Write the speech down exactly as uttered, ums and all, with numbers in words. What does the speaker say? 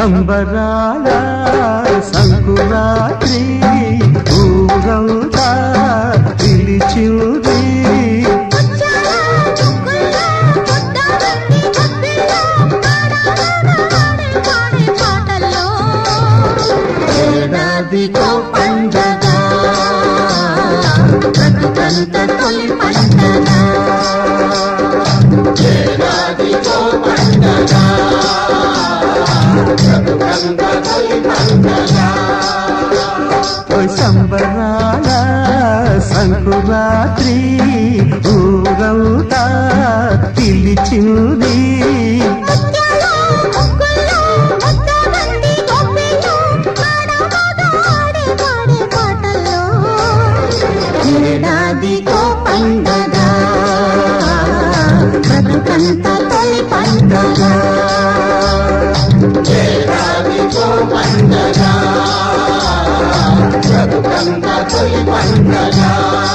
సంబరాల సంకురాత్రి ఊరంతా పిలిచింది ఏడాదికో పండగ బ్రతుకంత తొలి పండగ ఏడాదికో పండగ బ్రతుకంత తొలి పండగ సంబరాల సంకురాత్రి ఊరంతా పిలిచింది ఏడాదికో పండగ బ్రతుకంత తొలి పండగ ఏడాదికో పండగ బ్రతుకంత తొలి పండగ